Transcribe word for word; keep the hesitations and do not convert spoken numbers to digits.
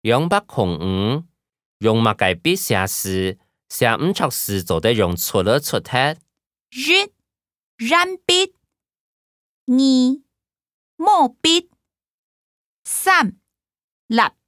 用筆控五，用墨改筆寫詩，寫唔出詩就得用錯了出題。 一染筆，二墨筆，三蠟